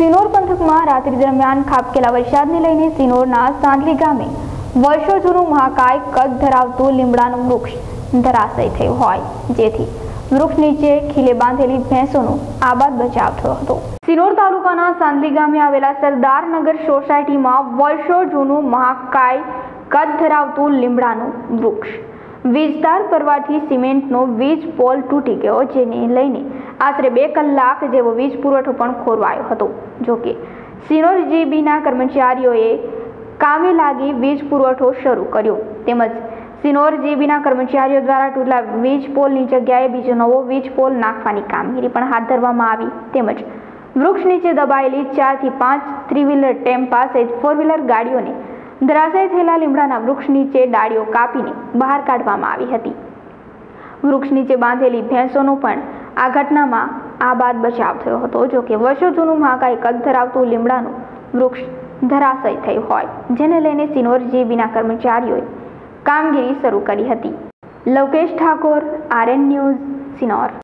સિનોર પંથકમાં રાત્રિ દરમિયાન ખાબકેલા વરસાદને લઈને સિનોરના સાંદલી ગામે વર્ષો જૂનું મહાકાય કદ ધરાવતું લીમડાનું વૃક્ષ ધરાશય થયું હોય, જેથી વૃક્ષ નીચે ખીલે બાંધેલી ભેંસોનો આબાદ બચાવ થયો હતો। સિનોર તાલુકાના સાંદલી ગામે આવેલા સરદારનગર સોસાયટીમાં વર્ષો જૂનું મહાકાય કદ ધરાવતું લીમડાનું વૃક્ષ વીજતાર પરવાથી સિમેન્ટનો વીજ પોલ તૂટી ગયો, જેને લઈને આશરે 2 કલાક જેવો વીજ પુરવઠો પણ ખોરવાયો હતો। જોકે સિનોર જીબીના કર્મચારીઓએ કામે લાગી વીજ પુરવઠો શરૂ કર્યો, તેમજ સિનોર જીબીના કર્મચારીઓ દ્વારા તૂટેલા વીજ પોલની જગ્યાએ બીજો નવો વીજ પોલ નાખવાની કામગીરી પણ હાથ ધરવામાં આવી। તેમજ વૃક્ષ નીચે દબાયેલી 4 થી 5 3-વ્હીલર ટેમ્પા સહિત 4-વ્હીલર ગાડીઓને ધરાશય થયેલા લીમડાના વૃક્ષ નીચે ડાળીઓ કાપીને બહાર કાઢવામાં આવી હતી। વૃક્ષ નીચે બાંધેલી ભેંસોનો પણ આ ઘટનામાં આબાદ બચાવ થયો હતો। જોકે વર્ષો જૂનું મહાકાય કદ ધરાવતું લીમડાનું વૃક્ષ ધરાશય થયું હોય, જેને લઈને સિનોર જીબીના કર્મચારીઓએ કામગીરી શરૂ કરી હતી। Lokesh Thakor, RN news, Sinor.